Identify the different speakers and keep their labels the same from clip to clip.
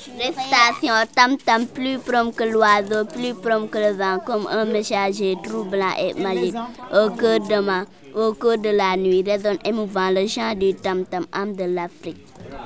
Speaker 1: Station tam-tam plus prompt que l'oiseau, plus prompt que le vent, comme un messager troublant et magique. Au cœur de la nuit, résonne émouvant le chant du tam-tam, âme de l'Afrique.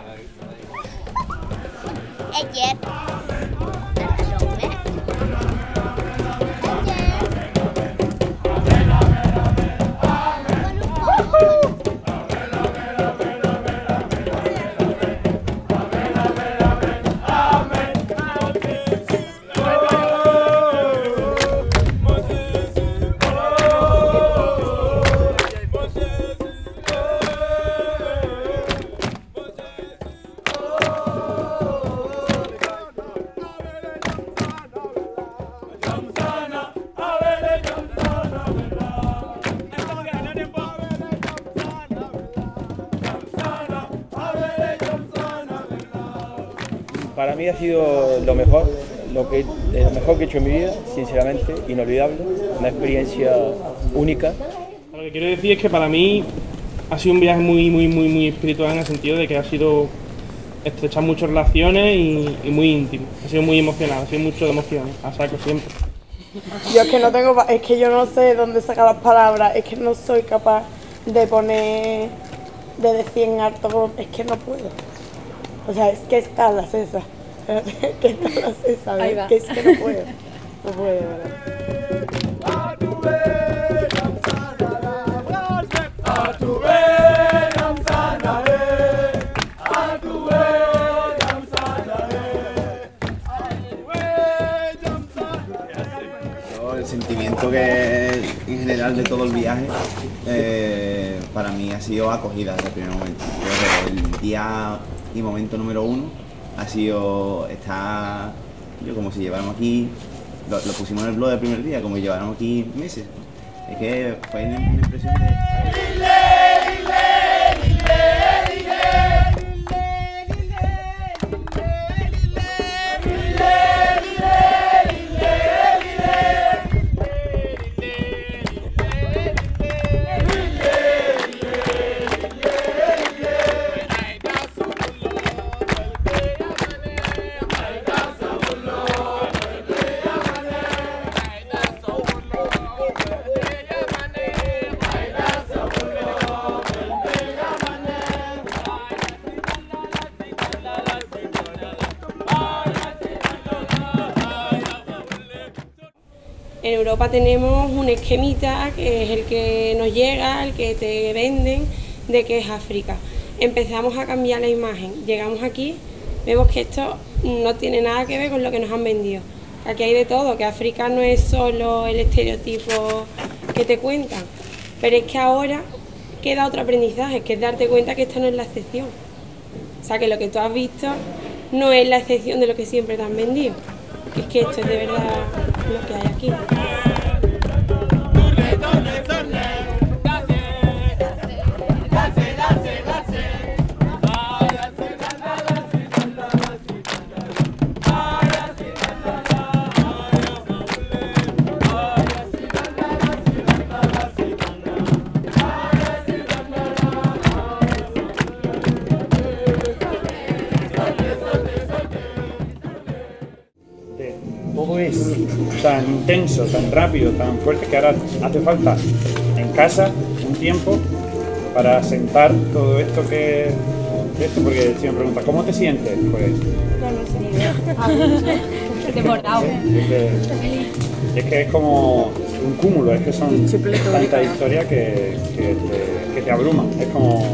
Speaker 2: Para mí ha sido lo mejor que he hecho en mi vida, sinceramente, inolvidable, una experiencia única.
Speaker 3: Lo que quiero decir es que para mí ha sido un viaje muy espiritual, en el sentido de que ha sido estrechar muchas relaciones y muy íntimo. Ha sido muy emocionado, ha sido mucho de emociones, a saco siempre.
Speaker 4: Yo es que no tengo, es que yo no sé dónde sacar las palabras, es que no soy capaz de poner, de decir en alto, es que no puedo. O sea, es que está la cesa, que está la cesa, ¿ves? Que es que no puedo, ¿verdad?
Speaker 5: El sentimiento que en general de todo el viaje para mí ha sido acogida desde el primer momento. Creo que el día y momento número uno ha sido estar, yo como si lleváramos aquí, lo pusimos en el blog del primer día, como si lleváramos aquí meses. Es que fue una impresión de...
Speaker 6: En Europa tenemos un esquemita que es el que nos llega, el que te venden, de que es África. Empezamos a cambiar la imagen, llegamos aquí, vemos que esto no tiene nada que ver con lo que nos han vendido. Aquí hay de todo, que África no es solo el estereotipo que te cuentan, pero es que ahora queda otro aprendizaje, que es darte cuenta que esta no es la excepción. O sea, que lo que tú has visto no es la excepción de lo que siempre te han vendido. Es que esto es de verdad lo que hay aquí.
Speaker 2: Todo es tan intenso, tan rápido, tan fuerte, que ahora hace falta en casa un tiempo para sentar todo esto porque si me preguntas ¿cómo te sientes? Pues
Speaker 6: No sé. Desbordado.
Speaker 2: Es que es como un cúmulo, es que son tantas historias que te abruman, es como...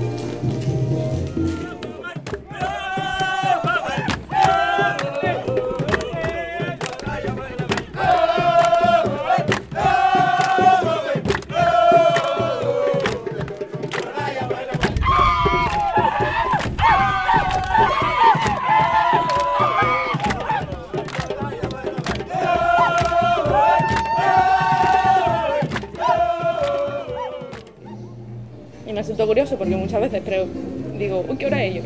Speaker 7: Y me siento curioso porque muchas veces digo, uy, ¿qué hora es? Yo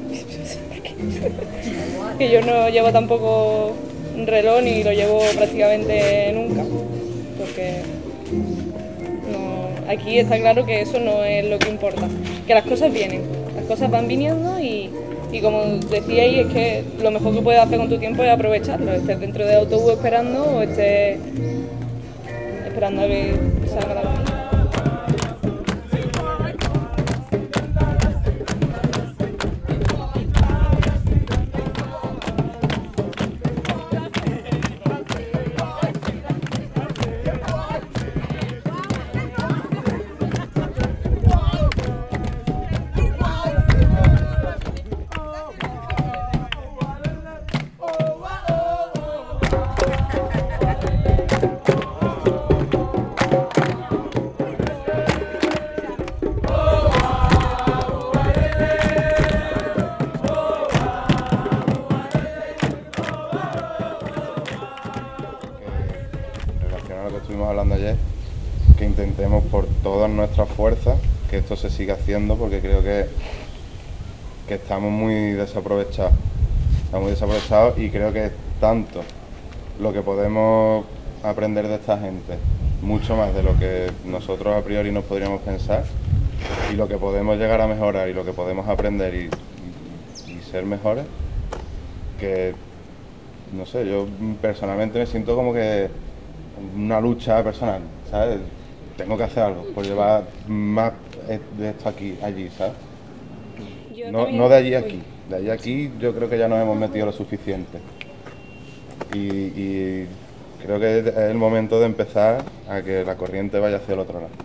Speaker 7: que yo no llevo tampoco un reloj ni lo llevo prácticamente nunca, porque no, aquí está claro que eso no es lo que importa, que las cosas vienen, las cosas van viniendo y Y como decíais, es que lo mejor que puedes hacer con tu tiempo es aprovecharlo, estés dentro del autobús esperando o estés esperando a que salga la luz.
Speaker 8: Hablando ayer, que intentemos por todas nuestras fuerzas que esto se siga haciendo, porque creo que estamos muy desaprovechados. Estamos muy desaprovechados y creo que es tanto lo que podemos aprender de esta gente, mucho más de lo que nosotros a priori nos podríamos pensar, y lo que podemos llegar a mejorar y lo que podemos aprender y ser mejores, que no sé, yo personalmente me siento como que una lucha personal, ¿sabes? Tengo que hacer algo por llevar más de esto aquí, allí, ¿sabes? No de allí a aquí. De allí a aquí yo creo que ya nos hemos metido lo suficiente. Y creo que es el momento de empezar a que la corriente vaya hacia el otro lado.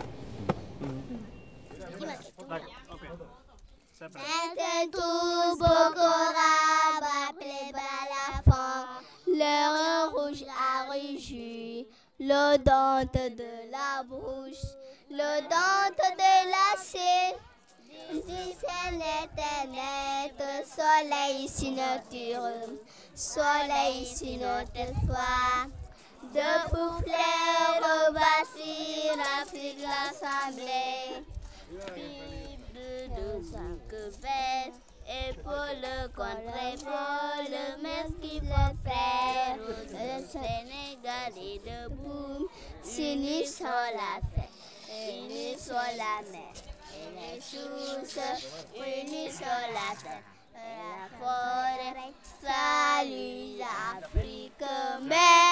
Speaker 1: L'heure rouge a réjoui l'odente de la brousse, l'odente de la scène, du ciel éternel, soleil si nocturne, soleil si notre foi. De fleurs vacille l'Afrique l'assemblée, Bible de 5 vers. Épaule contre épaule, mais ce qu'il faut faire, le Sénégal est debout, unis sur la terre, unis sur la mer, et les choses unis sur la terre, la forêt, salut l'Afrique, mais